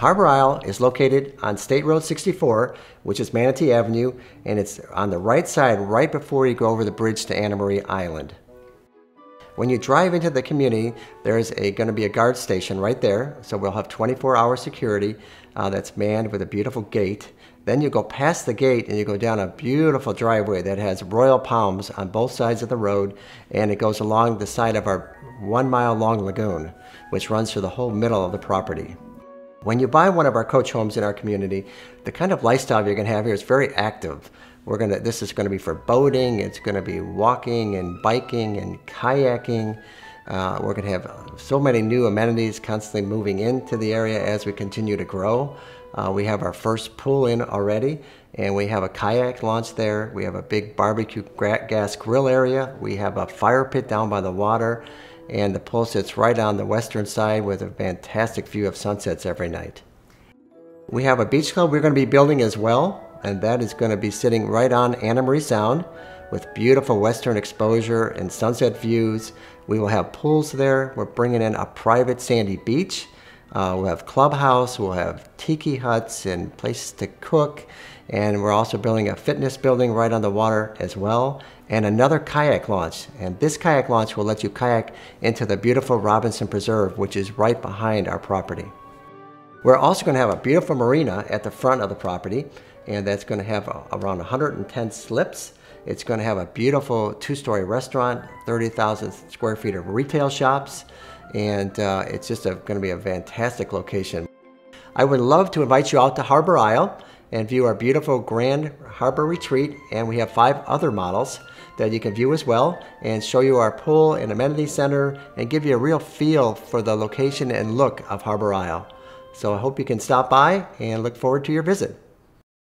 Harbour Isle is located on State Road 64, which is Manatee Avenue, and it's on the right side right before you go over the bridge to Anna Maria Island. When you drive into the community, there's going to be a guard station right there, so we'll have 24-hour security that's manned with a beautiful gate. Then you go past the gate and you go down a beautiful driveway that has royal palms on both sides of the road, and it goes along the side of our 1-mile-long lagoon, which runs through the whole middle of the property. When you buy one of our coach homes in our community, the kind of lifestyle you're going to have here is very active. This is going to be for boating, it's going to be walking and biking and kayaking. We're going to have so many new amenities constantly moving into the area as we continue to grow. We have our first pool in already, and we have a kayak launch there. We have a big barbecue gas grill area. We have a fire pit down by the water, and the pool sits right on the western side with a fantastic view of sunsets every night. We have a beach club we're going to be building as well, and that is going to be sitting right on Anna Maria Sound with beautiful western exposure and sunset views. We will have pools there. We're bringing in a private sandy beach. We'll have clubhouse, we'll have tiki huts and places to cook, and we're also building a fitness building right on the water as well, and another kayak launch. And this kayak launch will let you kayak into the beautiful Robinson Preserve, which is right behind our property. We're also going to have a beautiful marina at the front of the property, and that's going to have around 110 slips. It's going to have a beautiful 2-story restaurant, 30,000 square feet of retail shops, and it's just going to be a fantastic location. I would love to invite you out to Harbour Isle and view our beautiful Grand Harbor Retreat, and we have 5 other models that you can view as well, and show you our pool and amenity center and give you a real feel for the location and look of Harbour Isle. So I hope you can stop by and look forward to your visit.